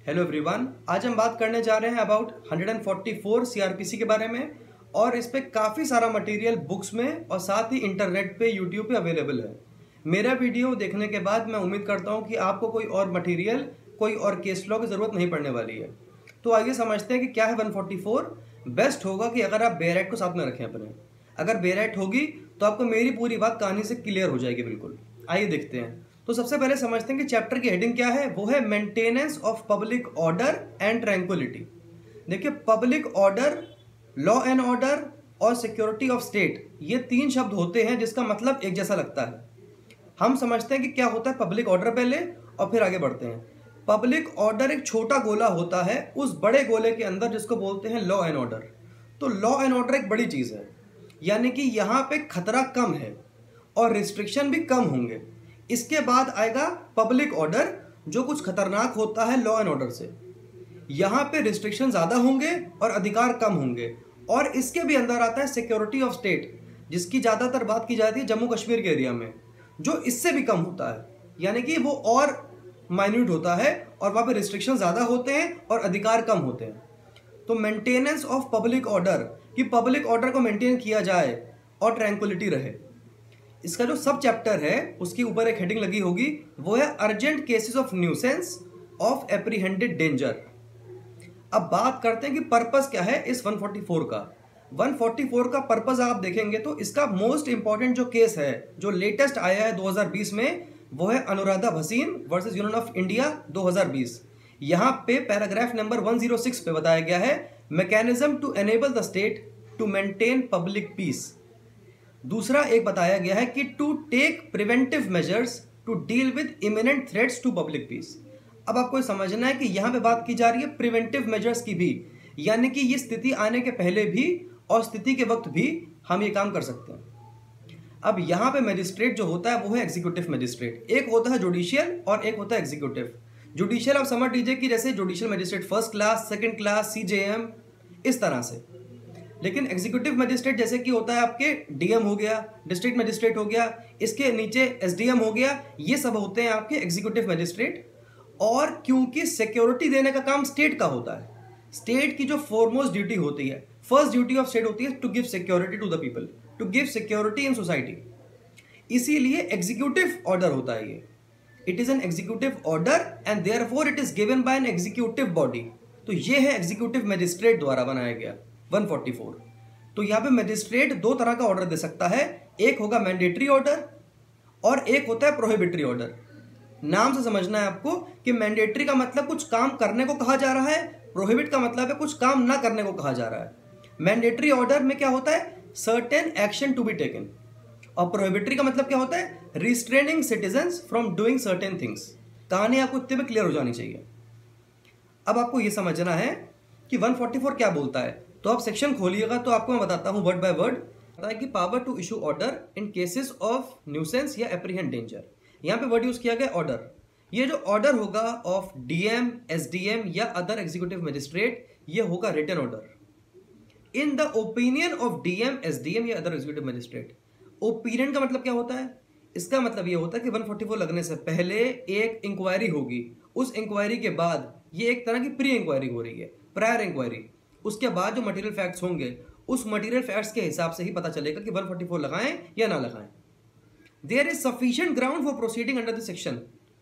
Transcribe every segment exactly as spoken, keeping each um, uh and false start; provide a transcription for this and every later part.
Hello everyone, आज हम बात करने जा रहे हैं about one forty four CrPC के बारे में। और इस पे काफ़ी सारा मटेरियल बुक्स में और साथ ही इंटरनेट पे यूट्यूब पे अवेलेबल है। मेरा वीडियो देखने के बाद मैं उम्मीद करता हूँ कि आपको कोई और मटेरियल, कोई और केस लॉ की ज़रूरत नहीं पड़ने वाली है। तो आइए समझते हैं कि क्या है वन फोर्टी फोर। बेस्ट होगा कि अगर आप बेरेट को साथ में रखें अपने। अगर बेरेट होगी तो आपको मेरी पूरी बात कहानी से क्लियर हो जाएगी बिल्कुल। आइए देखते हैं। तो सबसे पहले समझते हैं कि चैप्टर की हेडिंग क्या है। वो है maintenance of public order and tranquility. देखिए, public order, law and order और सिक्योरिटी ऑफ स्टेट, ये तीन शब्द होते हैं जिसका मतलब एक जैसा लगता है। हम समझते हैं कि क्या होता है पब्लिक ऑर्डर पहले और फिर आगे बढ़ते हैं। पब्लिक ऑर्डर एक छोटा गोला होता है उस बड़े गोले के अंदर जिसको बोलते हैं लॉ एंड ऑर्डर। तो लॉ एंड ऑर्डर एक बड़ी चीज़ है, यानी कि यहाँ पे खतरा कम है और रिस्ट्रिक्शन भी कम होंगे। इसके बाद आएगा पब्लिक ऑर्डर, जो कुछ खतरनाक होता है लॉ एंड ऑर्डर से। यहाँ पे रिस्ट्रिक्शन ज़्यादा होंगे और अधिकार कम होंगे। और इसके भी अंदर आता है सिक्योरिटी ऑफ स्टेट, जिसकी ज़्यादातर बात की जाती है जम्मू कश्मीर के एरिया में, जो इससे भी कम होता है, यानी कि वो और माइन्यूट होता है और वहाँ पे रिस्ट्रिक्शन ज़्यादा होते हैं और अधिकार कम होते हैं। तो मेंटेनेंस ऑफ पब्लिक ऑर्डर, कि पब्लिक ऑर्डर को मेंटेन किया जाए और ट्रैंक्विलिटी रहे। इसका जो सब चैप्टर है उसके ऊपर एक हेडिंग लगी होगी, वो है urgent cases of nuisance of apprehended danger. अब बात करते हैं कि पर्पस क्या है इस वन फोर्टी फोर का। वन फोर्टी फोर का पर्पस आप देखेंगे तो इसका मोस्ट इंपॉर्टेंट जो केस है जो लेटेस्ट आया है दो हज़ार बीस में, वो है Anuradha Bhasin versus Union of India दो हज़ार बीस। यहाँ पे paragraph number one zero six पे बताया गया है mechanism to enable the state to maintain public peace. दूसरा एक बताया गया है कि to take preventive measures to deal with imminent threats to public peace. अब आपको समझना है कि यहाँ पे बात की जा रही है प्रिवेंटिव मेजर्स की भी, यानी कि ये स्थिति आने के पहले भी और स्थिति के वक्त भी हम ये काम कर सकते हैं। अब यहाँ पे मजिस्ट्रेट जो होता है वो है एग्जीक्यूटिव मजिस्ट्रेट। एक होता है जुडिशियल और एक होता है एग्जीक्यूटिव। जुडिशियल आप समझ लीजिए कि जैसे judicial magistrate first class, second class, CJM, इस तरह से। लेकिन एग्जीक्यूटिव मजिस्ट्रेट जैसे कि होता है आपके डीएम हो गया, डिस्ट्रिक्ट मजिस्ट्रेट हो गया, इसके नीचे एसडीएम हो गया, ये सब होते हैं आपके एग्जीक्यूटिव मजिस्ट्रेट। और क्योंकि सिक्योरिटी देने का काम स्टेट का होता है, स्टेट की जो फोरमोस्ट ड्यूटी होती है, फर्स्ट ड्यूटी ऑफ स्टेट होती है to give security to the people, to give security in society. इसीलिए एग्जीक्यूटिव ऑर्डर होता है ये। It is an executive order and therefore it is given by an executive body. तो ये है executive magistrate द्वारा बनाया गया वन फोर्टी फोर। तो यहाँ पे मजिस्ट्रेट दो तरह का ऑर्डर दे सकता है, एक होगा मैंडेटरी ऑर्डर और एक होता है प्रोहिबिटरी ऑर्डर। नाम से समझना है आपको कि मैंडेटरी का मतलब कुछ काम करने को कहा जा रहा है, प्रोहिबिट का मतलब है कुछ काम ना करने को कहा जा रहा है। मैंडेटरी ऑर्डर में क्या होता है, certain action to be taken, और प्रोहिबिटरी का मतलब क्या होता है, restraining citizens from doing certain things. कहानी आपको इतने में क्लियर हो जानी चाहिए। अब आपको यह समझना है कि वन फोर्टी फोर क्या बोलता है। तो आप सेक्शन खोलिएगा तो आपको मैं बताता हूं वर्ड बाय वर्ड। पता है कि power to issue order in cases of nuisance या एप्रीहेंड डेंजर। यहाँ पे वर्ड यूज किया गया ऑर्डर। ये जो ऑर्डर होगा ऑफ डीएम, एसडीएम या अदर एग्जीक्यूटिव मजिस्ट्रेट, ये होगा written order in the opinion of DM, SDM या अदर एग्जीक्यूटिव मजिस्ट्रेट। ओपिनियन का मतलब क्या होता है, इसका मतलब ये होता है कि वन फोर्टी फोर लगने से पहले एक इंक्वायरी होगी, उस इंक्वायरी के बाद, ये एक तरह की प्री इंक्वायरी हो रही है, प्रायर इंक्वायरी। उसके बाद जो मटेरियल फैक्ट्स होंगे उस मटेरियल फैक्ट्स के हिसाब से ही पता चलेगा कि वन फोर्टी फोर लगाएं या ना लगाएं। There is sufficient ground for proceeding under this section.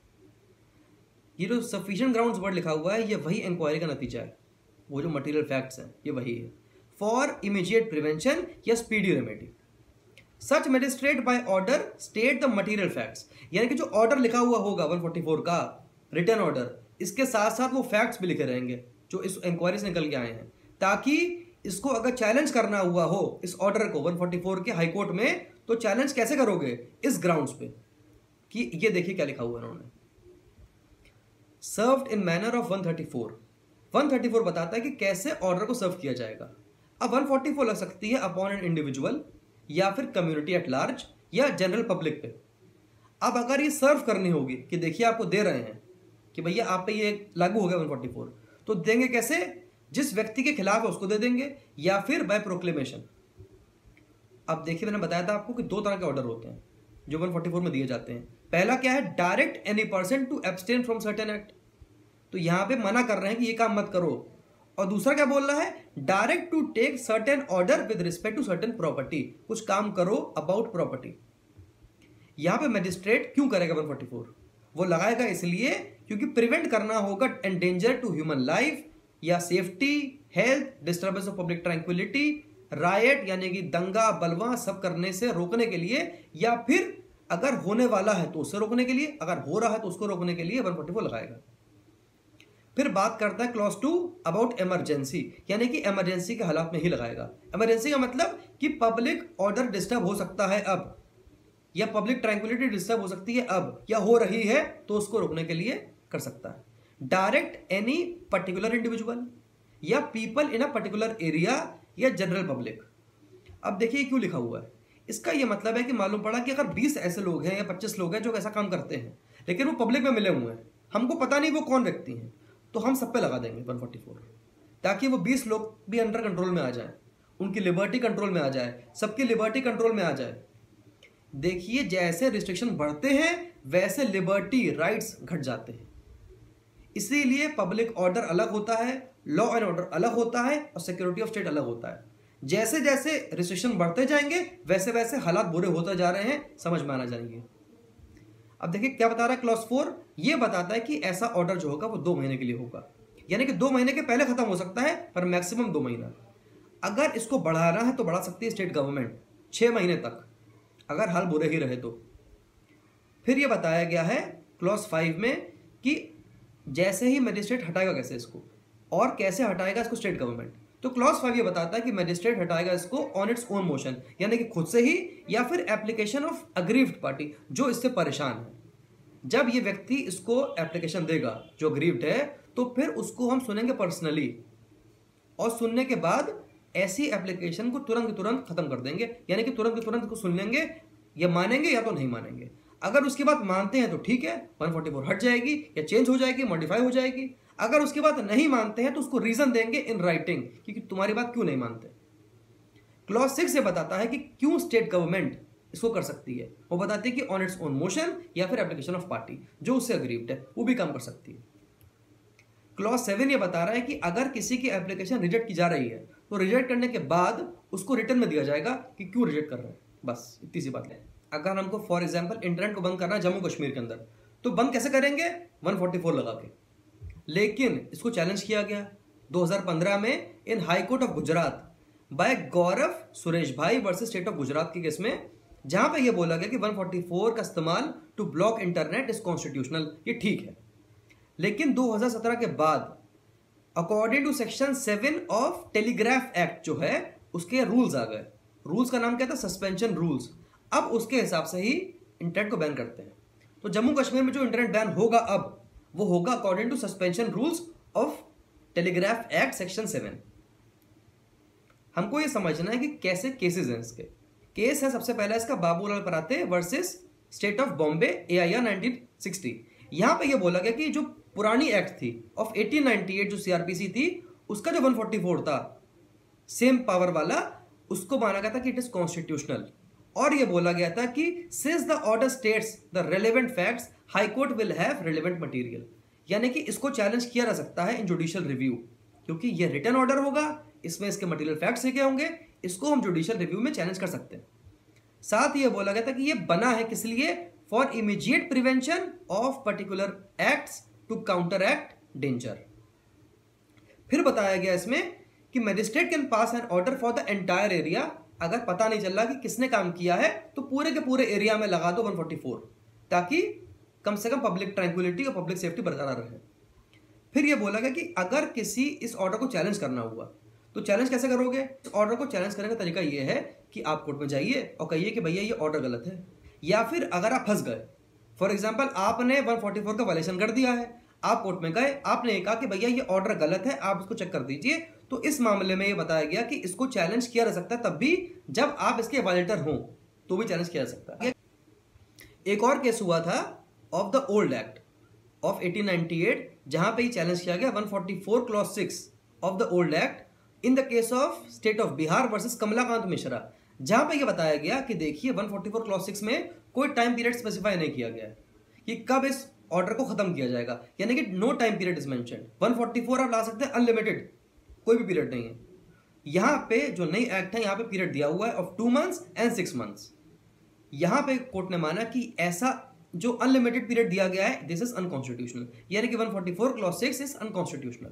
ये जो सफिशिएंट ग्राउंड्स वर्ड लिखा हुआ है, ये वही इंक्वायरी का नतीजा है, वो जो मटेरियल फैक्ट्स हैं ये वही है। फॉर इमीडिएट प्रिवेंशन या speedy remedy, such magistrate by order state the material facts. यानी कि जो ऑर्डर लिखा हुआ होगा वन फोर्टी फोर का रिटन ऑर्डर, इसके साथ साथ वो फैक्ट्स भी लिखे रहेंगे जो इस इंक्वायरी से निकल के आए हैं, ताकि इसको अगर चैलेंज करना हुआ हो इस ऑर्डर को वन फोर्टी फोर के हाई कोर्ट में, तो चैलेंज कैसे करोगे, इस ग्राउंड्स पे कि ये देखिए क्या लिखा हुआ है उन्होंने। Served in manner of one thirty four. One thirty four बताता है कि कैसे ऑर्डर को सर्व किया जाएगा। अब वन फोर्टी फोर लग सकती है अपॉन एन इंडिविजुअल या फिर कम्युनिटी एट लार्ज या जनरल पब्लिक पे। अब अगर ये सर्व करनी होगी कि देखिए आपको दे रहे हैं कि भैया आप पे ये लागू हो गया वन फोर्टी फोर, तो देंगे कैसे, जिस व्यक्ति के खिलाफ है उसको दे देंगे या फिर बाय प्रोक्लेमेशन। अब देखिए मैंने बताया था आपको कि दो तरह के ऑर्डर होते हैं जो वन फोर्टी फोर में दिए जाते हैं। पहला क्या है, direct any person to abstain from certain act. तो यहाँ पे मना कर रहे हैं कि ये काम मत करो। और दूसरा क्या बोल रहा है, direct to take certain order with respect to certain property, कुछ काम करो अबाउट प्रॉपर्टी। यहाँ पे मैजिस्ट्रेट क्यों करेगा वन फोर्टी फोर? वो लगाएगा इसलिए क्योंकि प्रिवेंट करना होगा एंडेंजर टू ह्यूमन लाइफ या safety, health, disturbance of public tranquility, riot यानी कि दंगा बलवा सब करने से रोकने के लिए, या फिर अगर होने वाला है तो उससे रोकने के लिए, अगर हो रहा है तो उसको रोकने के लिए वन फोर्टी फोर लगाएगा। फिर बात करता है क्लॉज टू अबाउट इमरजेंसी, यानी कि इमरजेंसी के हालात में ही लगाएगा। इमरजेंसी का मतलब कि पब्लिक ऑर्डर डिस्टर्ब हो सकता है अब, या पब्लिक ट्रैंक्विलिटी डिस्टर्ब हो सकती है अब, या हो रही है, तो उसको रोकने के लिए कर सकता है। डायरेक्ट एनी पर्टिकुलर इंडिविजुअल या people in a particular area या जनरल पब्लिक। अब देखिए क्यों लिखा हुआ है, इसका यह मतलब है कि मालूम पड़ा कि अगर बीस ऐसे लोग हैं या पच्चीस लोग हैं जो ऐसा काम करते हैं, लेकिन वो पब्लिक में मिले हुए हैं, हमको पता नहीं वो कौन व्यक्ति हैं, तो हम सब पे लगा देंगे वन फोर्टी फोर, ताकि वो बीस लोग भी अंडर कंट्रोल में आ जाए, उनकी लिबर्टी कंट्रोल में आ जाए, सबकी लिबर्टी कंट्रोल में आ जाए। देखिए जैसे रिस्ट्रिक्शन बढ़ते हैं वैसे लिबर्टी राइट्स घट जाते हैं, इसीलिए पब्लिक ऑर्डर अलग होता है, लॉ एंड ऑर्डर अलग होता है, और सिक्योरिटी ऑफ स्टेट अलग होता है। जैसे जैसे रिस्ट्रिक्शन बढ़ते जाएंगे वैसे वैसे हालात बुरे होते जा रहे हैं, समझ में आना जाएंगे। अब देखिए क्या बता रहा है क्लॉज फोर, ये बताता है कि ऐसा ऑर्डर जो होगा वो दो महीने के लिए होगा, यानी कि दो महीने के पहले खत्म हो सकता है, पर मैक्सिमम दो महीना। अगर इसको बढ़ाना है तो बढ़ा सकती है स्टेट गवर्नमेंट छह महीने तक, अगर हाल बुरे ही रहे तो। फिर ये बताया गया है क्लॉज फाइव में कि जैसे ही मजिस्ट्रेट हटाएगा कैसे इसको, और कैसे हटाएगा इसको स्टेट गवर्नमेंट। तो क्लॉज फाइव ये बताता है कि मजिस्ट्रेट हटाएगा इसको ऑन इट्स ओन मोशन, यानी कि खुद से ही, या फिर एप्लीकेशन ऑफ अग्रीव्ड पार्टी जो इससे परेशान है। जब ये व्यक्ति इसको एप्लीकेशन देगा जो अग्रीव्ड है, तो फिर उसको हम सुनेंगे पर्सनली, और सुनने के बाद ऐसी एप्लीकेशन को तुरंत तुरंत खत्म कर देंगे, यानी कि तुरंत तुरंत को सुन लेंगे, या मानेंगे या तो नहीं मानेंगे। अगर उसके बाद मानते हैं तो ठीक है, वन फोर्टी फोर हट जाएगी या चेंज हो जाएगी, मॉडिफाई हो जाएगी। अगर उसके बाद नहीं मानते हैं तो उसको रीजन देंगे इन राइटिंग कि तुम्हारी बात क्यों नहीं मानते। क्लॉज सिक्स से बताता है कि क्यों स्टेट गवर्नमेंट इसको कर सकती है, वो बताती है कि ऑन इट्स ओन मोशन या फिर एप्लीकेशन ऑफ पार्टी जो उससे अग्रीव्ड है वो भी काम कर सकती है। क्लॉज सेवन ये बता रहा है कि अगर किसी की एप्लीकेशन रिजेक्ट की जा रही है तो रिजेक्ट करने के बाद उसको रिटर्न में दिया जाएगा कि क्यों रिजेक्ट कर रहे हैं, बस इतनी सी बात है। अगर हमको फॉर एग्जांपल इंटरनेट को बंद करना है जम्मू कश्मीर के अंदर, तो बंद कैसे करेंगे, वन फोर्टी फोर लगा के। लेकिन इसको चैलेंज किया गया दो हज़ार पंद्रह में in high court of Gujarat by Gaurav Suresh bhai versus state of Gujarat के केस में, जहां पे ये बोला गया कि वन फोर्टी फोर का इस्तेमाल to block internet is constitutional, ये ठीक है। लेकिन दो हज़ार सत्रह के बाद according to section seven of telegraph act जो है उसके रूल्स आ गए। रूल्स का नाम क्या था, सस्पेंशन रूल्स। अब उसके हिसाब से ही इंटरनेट को बैन करते हैं। तो जम्मू कश्मीर में जो इंटरनेट बैन होगा अब वो होगा according to suspension rules of telegraph act section seven. हमको ये समझना है कि कैसे केसेस हैं इसके। केस है सबसे पहला इसका Babulal Parate versus state of Bombay A I R nineteen sixty. यहां पे ये बोला गया कि जो पुरानी एक्ट थी ऑफ एटीन नाइंटी एट जो सीआरपीसी थी, उसका जो वन फोर्टी फोर था सेम पावर वाला, उसको माना गया था कि इट इज कॉन्स्टिट्यूशनल। और ये बोला गया था कि since the order states the relevant facts high court will have relevant material, यानी कि इसको चैलेंज किया जा सकता है इन जुडिशियल रिव्यू, क्योंकि ये रिटर्न ऑर्डर होगा, इसमें इसके मटेरियल फैक्ट्स लिखे होंगे, इसको हम जुडिशियल रिव्यू में चैलेंज कर सकते हैं। साथ ही ये बोला गया था कि ये बना है किस लिए, for immediate prevention of particular acts to counteract danger. फिर बताया गया इसमें कि magistrate can pass an order for the entire area, अगर पता नहीं चल रहा कि किसने काम किया है तो पूरे के पूरे एरिया में लगा दो वन फोर्टी फोर, ताकि कम से कम पब्लिक ट्रैंक्विलिटी और पब्लिक सेफ्टी बरकरार रहे। फिर यह बोला गया कि अगर किसी इस ऑर्डर को चैलेंज करना हुआ तो चैलेंज कैसे करोगे। इस ऑर्डर को चैलेंज करने का तरीका यह है कि आप कोर्ट में जाइए और कहिए कि भैया ये ऑर्डर गलत है, या फिर अगर आप फंस गए, फॉर एग्जाम्पल आपने वन फोर्टी फोर का वायलेशन कर दिया है, आप कोर्ट में गए, आपने कहा कि भैया ये ऑर्डर गलत है, आप इसको चेक कर दीजिए, तो इस मामले में ये बताया गया कि इसको चैलेंज किया जा सकता है तब भी जब आप इसके वायलेटर हों, तो भी चैलेंज किया जा सकता है। एक और केस हुआ था of the old act of eighteen ninety eight, जहां पे ही चैलेंज किया गया one forty four clause six of the old act in the case of state of Bihar versus Kamlakant Mishra, जहां पे ये बताया गया कि देखिए one forty four clause six में कोई टाइम पीरियड स्पेसिफाई नहीं किया गया है कि कब इस ऑर्डर को खत्म किया जाएगा, यानी कि no time period is mentioned. One forty four आप ला सकते हैं अनलिमिटेड, कोई भी पीरियड नहीं है। यहां पे जो नई एक्ट है, यहां पे पीरियड दिया हुआ है of two months and six months. यहां पे कोर्ट ने माना कि ऐसा जो अनलिमिटेड पीरियड दिया गया है दिस इज अनकॉन्स्टिट्यूशनल, यानी कि one forty four clause six is unconstitutional.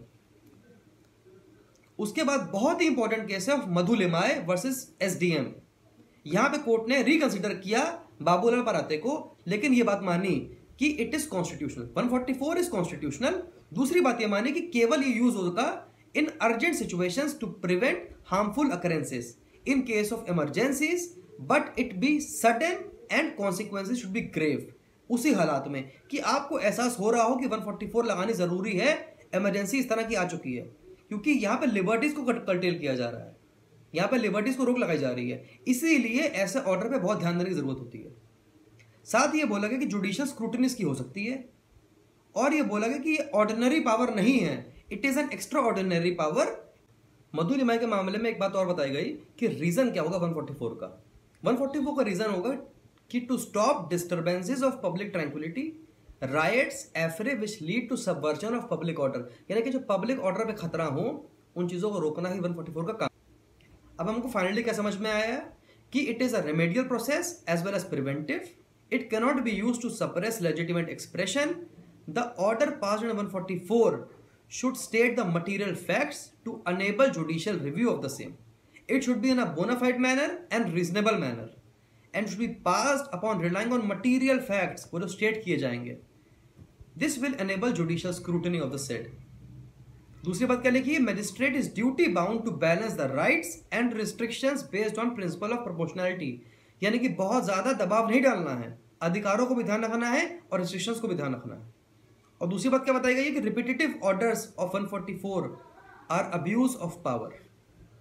उसके बाद बहुत ही इंपॉर्टेंट केस है मधु लिमाय वर्सेस एसडीएम। यहां पे कोर्ट ने रिकंसिडर किया बाबूलाल पराते को, लेकिन ये बात मानी कि it is constitutional, one forty four is constitutional. दूसरी बात ये मानी कि केवल ये यूज होगा in urgent situations to prevent harmful occurrences in case of emergencies, but it be sudden and consequences should be grave. उसी हालात में कि आपको एहसास हो रहा हो कि वन फोर्टी फोर लगानी जरूरी है, इमरजेंसी इस तरह की आ चुकी है, क्योंकि यहां पे लिबर्टीज को कर्टेल किया जा रहा है, यहां पे लिबर्टीज को रोक लगाई जा रही है, इसीलिए ऐसे ऑर्डर पे बहुत ध्यान देने की जरूरत होती है। साथ ही ये बोला गया कि जुडिशियल स्क्रूटिनी की हो सकती है, और ये बोला गया कि ये ऑर्डिनरी पावर नहीं है, it is an extraordinary power. Madhu Limaye के मामले में एक बात और बताई गई कि रीजन क्या होगा वन फोर्टी फोर का। वन फोर्टी फोर का रीजन होगा कि to stop disturbances of public tranquility, riots, affray which lead to subversion of public order, यानी कि जो पब्लिक ऑर्डर पे खतरा हो उन चीजों को रोकना ही वन फोर्टी फोर का काम। अब हमको फाइनली क्या समझ में आया कि it is a remedial process as well as preventive, it cannot be used to suppress legitimate expression, the order passed in one forty four should state the material facts to enable judicial review of the same. It should be in a bona fide manner and reasonable manner, and should be passed upon relying on material facts वो जो state किए जाएंगे. This will enable judicial scrutiny of the said. दूसरी बात क्या लिखी है, magistrate is duty bound to balance the rights and restrictions based on principle of proportionality, यानी कि बहुत ज्यादा दबाव नहीं डालना है, अधिकारों को भी ध्यान रखना है और restrictions को भी ध्यान रखना है। और दूसरी बात क्या बताई गई है कि repetitive orders of one forty four are abuse of power.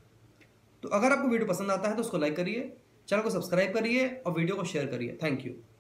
तो अगर आपको वीडियो पसंद आता है तो उसको लाइक करिए, चैनल को सब्सक्राइब करिए और वीडियो को शेयर करिए। Thank you.